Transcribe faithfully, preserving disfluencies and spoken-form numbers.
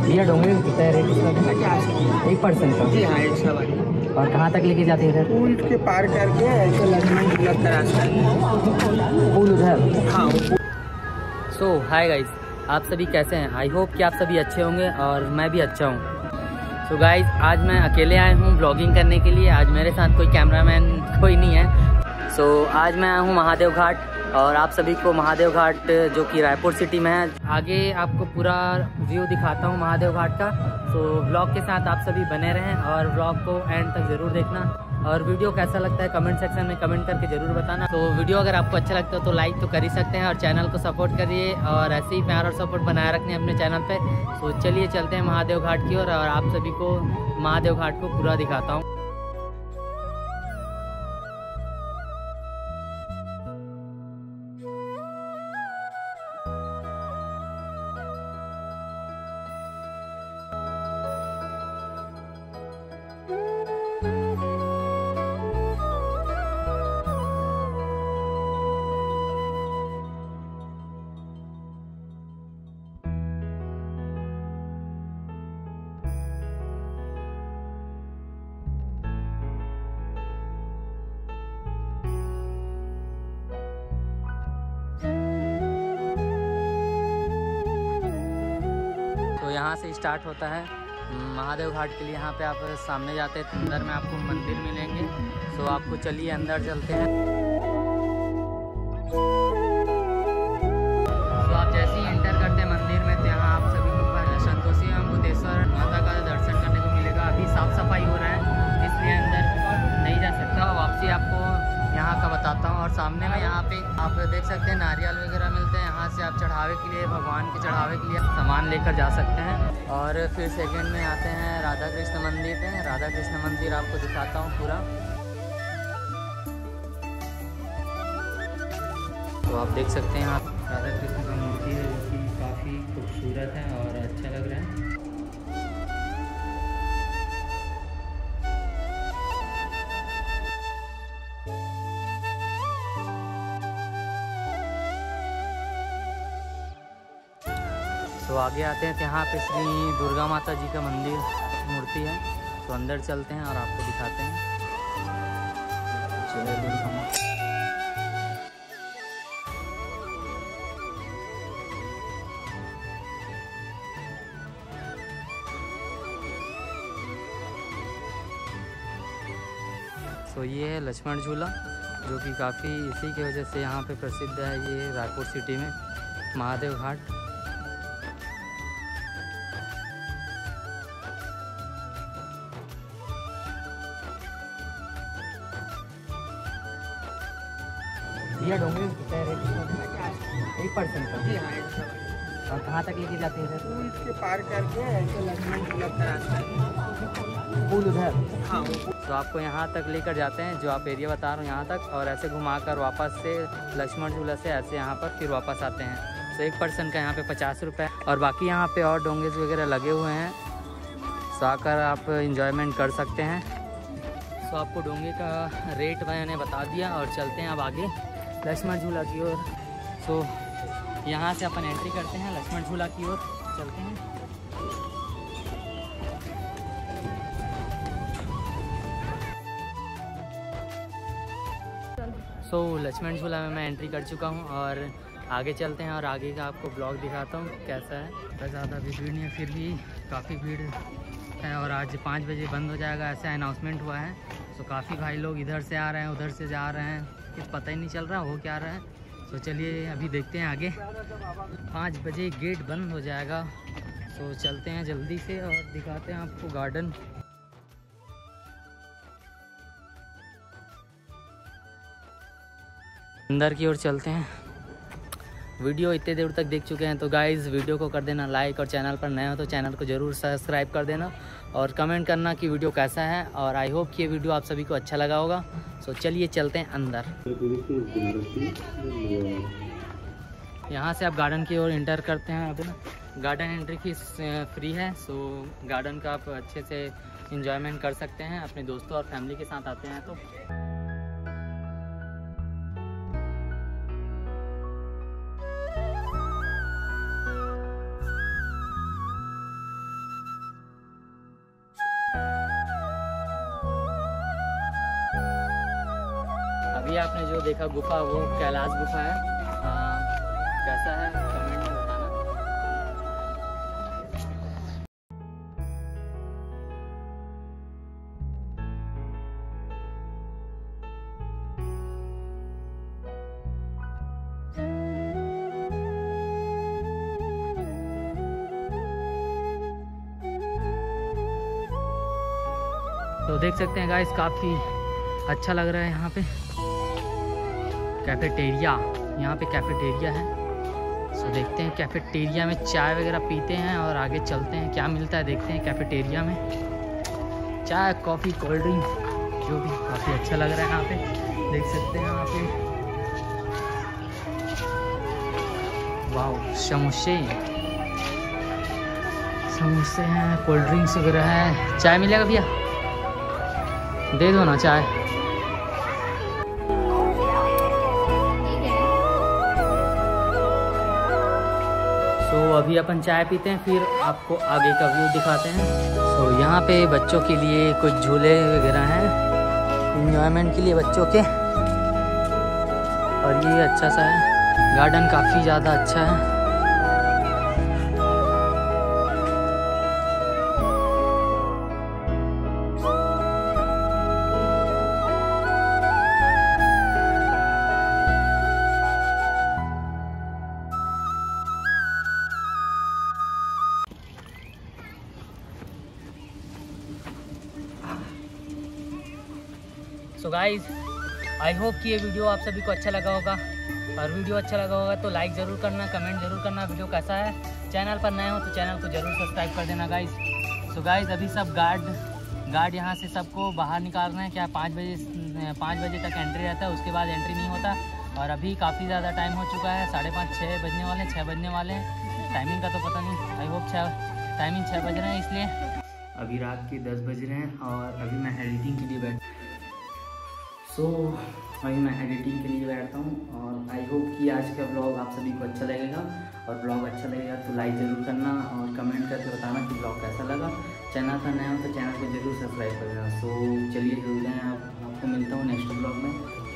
भैया डोंगरी में कितना रेट इसका? पचास। एक पर्सन का? जी हाँ, एक सवारी। और कहाँ तक लेके जाते हैं इधर? पुल के पार करके ऐसे लक्ष्मण झूला का रास्ता है। पुल उधर? हाँ। सो हाय गाइस, आप सभी कैसे हैं? आई होप कि आप सभी अच्छे होंगे और मैं भी अच्छा हूँ। सो so गाइस, आज मैं अकेले आया हूँ ब्लॉगिंग करने के लिए। आज मेरे साथ कोई कैमरामैन कोई नहीं है। सो so, आज मैं आया हूँ महादेव घाट और आप सभी को महादेव घाट जो कि रायपुर सिटी में है, आगे आपको पूरा व्यू दिखाता हूँ महादेव घाट का। सो so, ब्लॉग के साथ आप सभी बने रहें और ब्लॉग को एंड तक ज़रूर देखना। और वीडियो कैसा लगता है कमेंट सेक्शन में कमेंट करके ज़रूर बताना। तो वीडियो अगर आपको अच्छा लगता है तो लाइक तो कर ही सकते हैं और चैनल को सपोर्ट करिए और ऐसे ही प्यार और सपोर्ट बनाए रखने अपने चैनल पे। तो चलिए चलते हैं महादेव घाट की ओर और आप सभी को महादेव घाट को पूरा दिखाता हूँ। तो यहाँ से स्टार्ट होता है महादेव घाट के लिए। यहाँ पे आप सामने जाते हैं अंदर में आपको मंदिर मिलेंगे। तो आपको चलिए अंदर चलते हैं। तो आप जैसे ही एंटर करते हैं मंदिर में तो यहाँ आप सभी को संतोषी एवं भूतेश्वर माता का दर्शन करने को मिलेगा। अभी साफ सफाई हो रहा है इसलिए अंदर नहीं जा सकता। वापसी आपको यहाँ का बताता हूँ। और सामने में यहाँ पे आप देख सकते हैं नारियल वगैरह मिलते हैं। यहाँ से आप चढ़ावे के लिए, भगवान के चढ़ावे के लिए सामान लेकर जा सकते हैं। और फिर सेकंड में आते हैं राधा कृष्ण मंदिर है। राधा कृष्ण मंदिर आपको दिखाता हूँ पूरा। तो आप देख सकते हैं यहाँ राधा कृष्ण का मूर्ति है जो कि काफ़ी खूबसूरत है और अच्छा लग रहा है। तो आगे आते हैं तो यहाँ पे श्री दुर्गा माता जी का मंदिर मूर्ति है। तो अंदर चलते हैं और आपको दिखाते हैं। चलो दुर्गा माता। तो ये है लक्ष्मण झूला जो कि काफ़ी इसी की वजह से यहाँ पे प्रसिद्ध है। ये रायपुर सिटी में महादेव घाट। भैया डोंगरी में कितना रेट इसका? एक पर्सन का? जी हाँ, एक सवारी। और कहाँ तक लेके जाते हैं इधर? पुल के पार करके ऐसे लक्ष्मण झूला का रास्ता है। पुल उधर? हाँ। तो आपको यहाँ तक लेकर जाते हैं जो आप एरिया बता रहे हो यहाँ तक, और ऐसे घुमाकर वापस से लक्ष्मण झूला से ऐसे यहाँ पर फिर वापस आते हैं। तो एक पर्सन का यहाँ पे पचास रुपये। और बाकी यहाँ पे और डोंगेज वगैरह लगे हुए हैं। तो आकर आप इंजॉयमेंट कर सकते हैं। तो आपको डोंगे का रेट मैंने बता दिया और चलते हैं अब आगे लक्ष्मण झूला की ओर। तो यहाँ से अपन एंट्री करते हैं लक्ष्मण झूला की ओर चलते हैं। सो so, लक्ष्मण झूला में मैं एंट्री कर चुका हूँ और आगे चलते हैं और आगे का आपको ब्लॉग दिखाता हूँ कैसा है। तो ज़्यादा भी भीड़ नहीं है, फिर भी काफ़ी भीड़ है। और आज पाँच बजे बंद हो जाएगा ऐसा अनाउंसमेंट हुआ है। तो काफ़ी भाई लोग इधर से आ रहे हैं, उधर से जा रहे हैं, कुछ पता ही नहीं चल रहा हो क्या रहा है। तो चलिए अभी देखते हैं आगे। पाँच बजे गेट बंद हो जाएगा। तो चलते हैं जल्दी से और दिखाते हैं आपको गार्डन। अंदर की ओर चलते हैं। वीडियो इतने देर तक देख चुके हैं तो गाइज़ वीडियो को कर देना लाइक और चैनल पर नए हो तो चैनल को ज़रूर सब्सक्राइब कर देना और कमेंट करना कि वीडियो कैसा है। और आई होप कि ये वीडियो आप सभी को अच्छा लगा होगा। सो चलिए चलते हैं अंदर। यहाँ से आप गार्डन की ओर एंटर करते हैं। अब ना गार्डन एंट्री फीस फ्री है। सो गार्डन का आप अच्छे से इंजॉयमेंट कर सकते हैं अपने दोस्तों और फैमिली के साथ आते हैं तो। अभी आपने जो देखा गुफा वो कैलाश गुफा है। आ, कैसा है कमेंट में बताना। तो देख सकते हैं गाइस काफ़ी अच्छा लग रहा है यहाँ पे कैफेटेरिया। यहाँ पे कैफेटेरिया है। सो देखते हैं कैफेटेरिया में चाय वगैरह पीते हैं और आगे चलते हैं क्या मिलता है देखते हैं कैफेटेरिया में। चाय कॉफ़ी कोल्ड ड्रिंक जो भी काफ़ी अच्छा लग रहा है यहाँ पे देख सकते हैं। यहाँ पे वाह समोसे समोसे हैं, कोल्ड ड्रिंक्स वगैरह है। चाय मिलेगा भैया? दे दो ना चाय। सो so, अभी अपन चाय पीते हैं फिर आपको आगे का व्यू दिखाते हैं। सो so, यहाँ पे बच्चों के लिए कुछ झूले वगैरह हैं एंजॉयमेंट के लिए बच्चों के। और ये अच्छा सा है, गार्डन काफ़ी ज़्यादा अच्छा है। सो गाइज आई होप कि ये वीडियो आप सभी को अच्छा लगा होगा। और वीडियो अच्छा लगा होगा तो लाइक ज़रूर करना, कमेंट ज़रूर करना वीडियो कैसा है। चैनल पर नए हो तो चैनल को ज़रूर सब्सक्राइब कर देना गाइज। सो गाइज अभी सब गार्ड गार्ड यहाँ से सबको बाहर निकाल रहे हैं। क्या पाँच बजे पाँच बजे तक एंट्री रहता है, उसके बाद एंट्री नहीं होता। और अभी काफ़ी ज़्यादा टाइम हो चुका है, साढ़े पाँच छः बजने वाले हैं, छः बजने वाले हैं। टाइमिंग का तो पता नहीं, आई होप छः टाइमिंग छः बज रहे हैं। इसलिए अभी रात के दस बज रहे हैं और अभी मैं एडिटिंग के लिए बैठ सो so, अभी मैं एडिटिंग के लिए बैठता हूँ। और आई होप कि आज का ब्लॉग आप सभी को अच्छा लगेगा। और ब्लॉग अच्छा लगेगा तो लाइक ज़रूर करना और कमेंट करके बताना कि ब्लॉग कैसा लगा। चैनल पर नया हो तो चैनल को ज़रूर सब्सक्राइब कर देना। सो चलिए जुड़ते हैं, आप आपको मिलता हूँ नेक्स्ट ब्लॉग में।